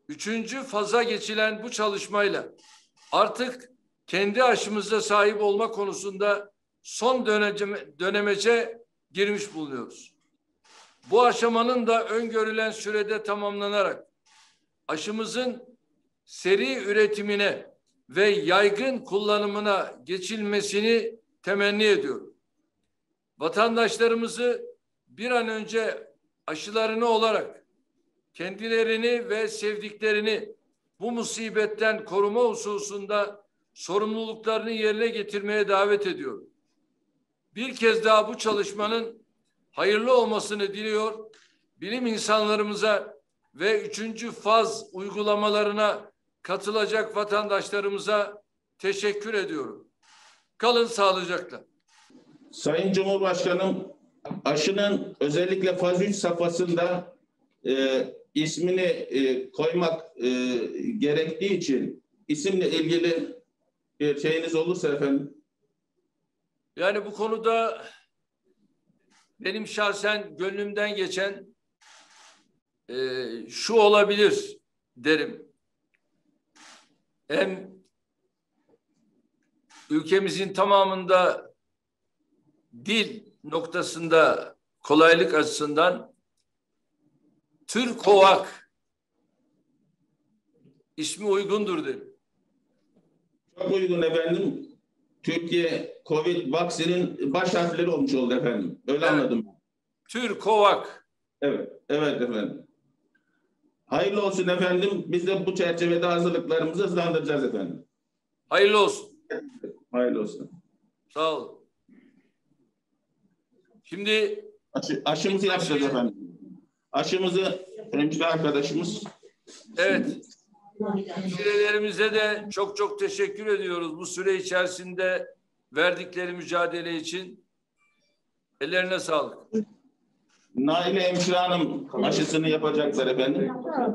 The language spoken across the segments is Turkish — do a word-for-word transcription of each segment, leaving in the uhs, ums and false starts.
Üçüncü faza geçilen bu çalışmayla artık kendi aşımıza sahip olma konusunda son döneme, dönemece girmiş bulunuyoruz. Bu aşamanın da öngörülen sürede tamamlanarak aşımızın seri üretimine ve yaygın kullanımına geçilmesini temenni ediyorum. Vatandaşlarımızı bir an önce aşılarını olarak kendilerini ve sevdiklerini bu musibetten koruma hususunda sorumluluklarını yerine getirmeye davet ediyorum. Bir kez daha bu çalışmanın hayırlı olmasını diliyor, bilim insanlarımıza ve üçüncü faz uygulamalarına katılacak vatandaşlarımıza teşekkür ediyorum. Kalın sağlıcakla. Sayın Cumhurbaşkanım, aşının özellikle faz üç safhasında e, ismini e, koymak e, gerektiği için isimle ilgili bir şeyiniz olursa efendim. Yani bu konuda benim şahsen gönlümden geçen e, şu olabilir derim. Hem ülkemizin tamamında dil noktasında kolaylık açısından Türkovak ismi uygundur derim. Çok uygun efendim. Türkiye Covid vaksinin baş harfleri olmuş oldu efendim. Öyle evet. Anladım. Türkovak. Evet, evet efendim. Hayırlı olsun efendim. Biz de bu çerçevede hazırlıklarımızı hızlandıracağız efendim. Hayırlı olsun. Hayırlı olsun. Sağ olun. Şimdi Aşı, aşımızı yapacağız efendim. Aşımızı hemşire arkadaşımız. Evet. Hemşirelerimize de çok çok teşekkür ediyoruz bu süre içerisinde verdikleri mücadele için. Ellerine sağlık. Naile Hemşire Hanım aşısını yapacaklar efendim.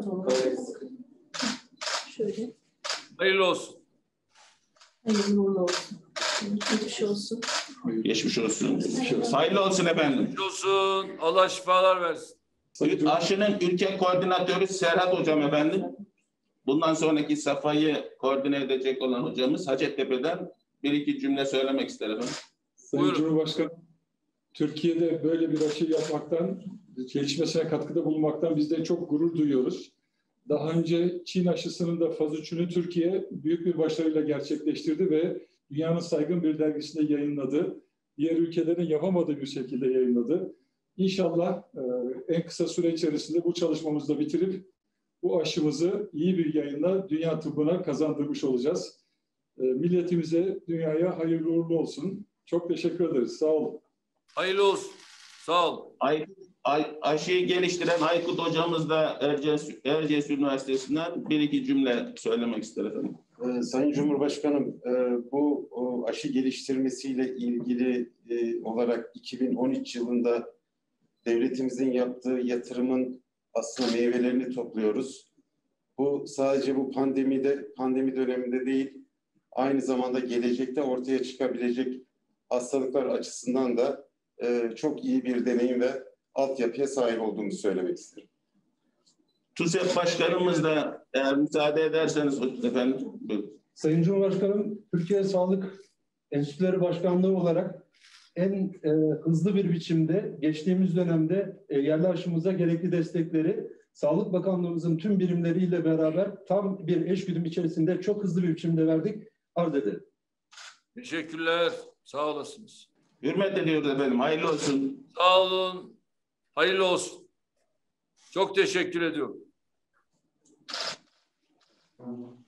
Şöyle. Hayırlı olsun. Hayırlı olsun. Geçmiş olsun. Geçmiş olsun. Hayırlı olsun efendim. Geçmiş olsun. Allah şifalar versin. Aşının ülke koordinatörü Serhat Hocam efendim. Bundan sonraki safhayı koordine edecek olan hocamız Hacettepe'den bir iki cümle söylemek ister efendim. Sayın Buyurun. Cumhurbaşkanı, Türkiye'de böyle bir aşı yapmaktan, gelişmesine katkıda bulunmaktan biz de çok gurur duyuyoruz. Daha önce Çin aşısının da faz üçünü Türkiye büyük bir başarıyla gerçekleştirdi ve dünyanın saygın bir dergisinde yayınladı. Diğer ülkelerin yapamadığı bir şekilde yayınladı. İnşallah en kısa süre içerisinde bu çalışmamızı da bitirip bu aşımızı iyi bir yayınla dünya tıbbına kazandırmış olacağız. Milletimize, dünyaya hayırlı uğurlu olsun. Çok teşekkür ederiz. Sağ olun. Hayırlı olsun. Sağ olun. Ay, ay, aşıyı geliştiren Aykut hocamız da Erciyes, Erciyes Üniversitesi'nden bir iki cümle söylemek ister efendim. Ee, Sayın Cumhurbaşkanım, e, bu o, aşı geliştirmesiyle ilgili e, olarak iki bin on üç yılında devletimizin yaptığı yatırımın aslında meyvelerini topluyoruz. Bu sadece bu pandemide, pandemi döneminde değil, aynı zamanda gelecekte ortaya çıkabilecek hastalıklar açısından da e, çok iyi bir deneyim ve altyapıya sahip olduğumuzu söylemek isterim. TÜSEP Başkanımız da eğer müsaade ederseniz efendim. Buyurun. Sayın Cumhurbaşkanım, Türkiye Sağlık Enstitüleri Başkanlığı olarak en e, hızlı bir biçimde geçtiğimiz dönemde e, yerli aşımıza gerekli destekleri Sağlık Bakanlığımızın tüm birimleriyle beraber tam bir eşgüdüm içerisinde çok hızlı bir biçimde verdik. Arz ederim. Teşekkürler. Sağ olasınız. Hürmet ediyoruz efendim. Hayırlı olsun. Sağ olun. Hayırlı olsun. Çok teşekkür ediyorum.